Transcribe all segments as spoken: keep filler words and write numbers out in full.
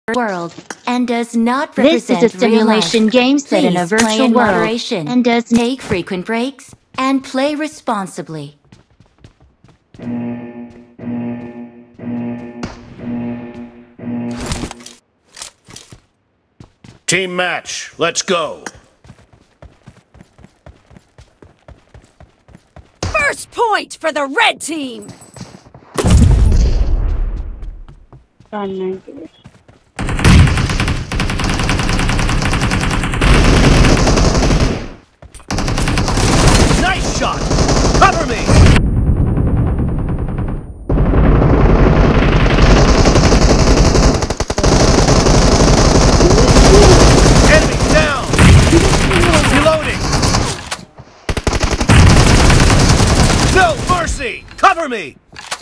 world and does not This represent is a simulation game set in a Please play virtual in world moderation and does take frequent breaks and play responsibly. Team match, let's go. First point for the red team. Nice shot! Cover me! Enemy down! Reloading! No mercy! Cover me!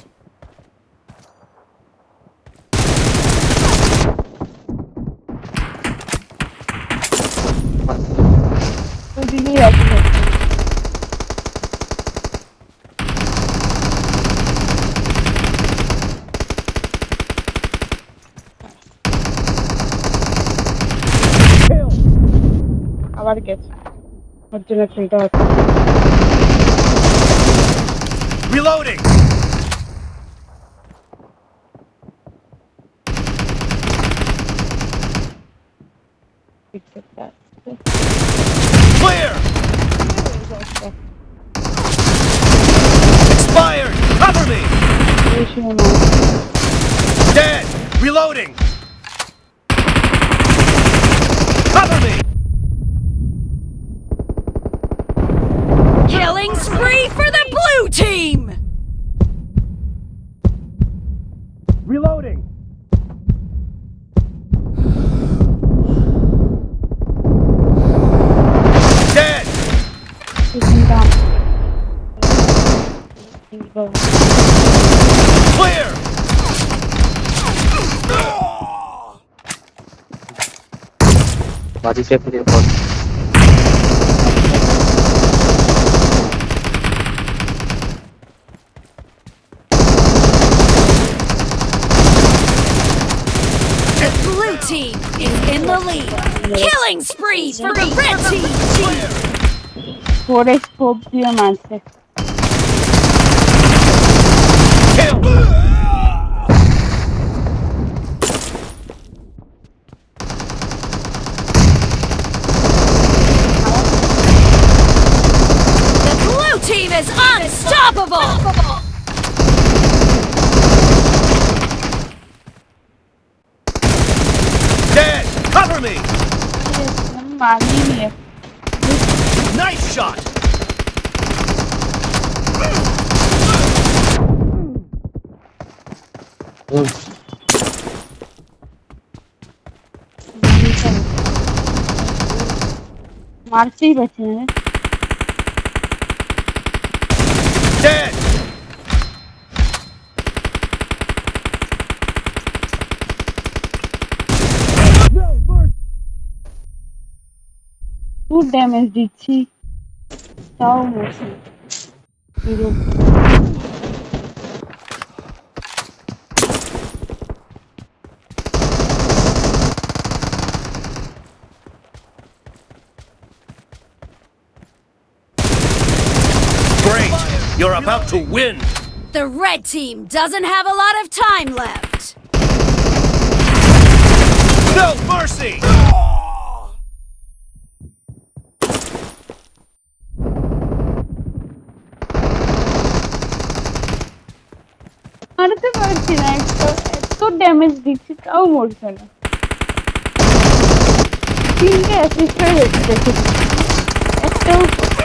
আবার গেছে ওর জন্য খেলতে হচ্ছে Reloading! Clear! Expired! Cover me! Dead! Reloading! Cover me! Killing spree for the blue team. Reloading! Dead! Clear! Body safety report. The blue team is in the lead. Killing spree for the red team. ফোরে scope দিয়ে মারছে Kill! The blue team is unstoppable. Dead! Cover me! মারি নিয়ে Nice shot! মারছেই পারছি না Dead! Two damage দিচ্ছি তাও মরছি hero Great! You're about to win! The red team doesn't have a lot of time left. No mercy! মারতে পারছি না এত এত ড্যামেজ দিচ্ছি তাও মরছে না তিনটে অ্যাসিস্ট হয়ে গেছে দেখে একটাও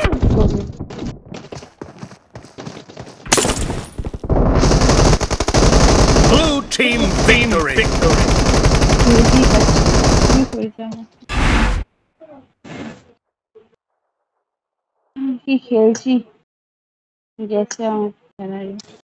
Blue team victory! কি খেলছি গেছে আমার